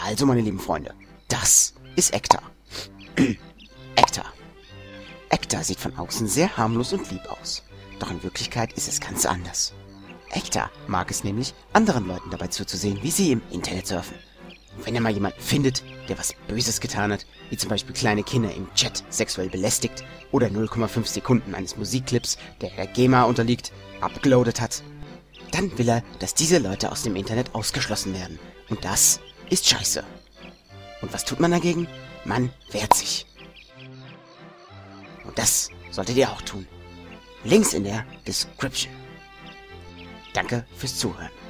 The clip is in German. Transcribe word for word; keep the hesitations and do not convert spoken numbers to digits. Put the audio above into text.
Also, meine lieben Freunde, das ist Ektar. Ektar. Ektar sieht von außen sehr harmlos und lieb aus. Doch in Wirklichkeit ist es ganz anders. Ektar mag es nämlich, anderen Leuten dabei zuzusehen, wie sie im Internet surfen. Und wenn er mal jemanden findet, der was Böses getan hat, wie zum Beispiel kleine Kinder im Chat sexuell belästigt oder null Komma fünf Sekunden eines Musikclips, der der GEMA unterliegt, abgeloadet hat, dann will er, dass diese Leute aus dem Internet ausgeschlossen werden. Und das ist scheiße. Und was tut man dagegen? Man wehrt sich. Und das solltet ihr auch tun. Links in der Description. Danke fürs Zuhören.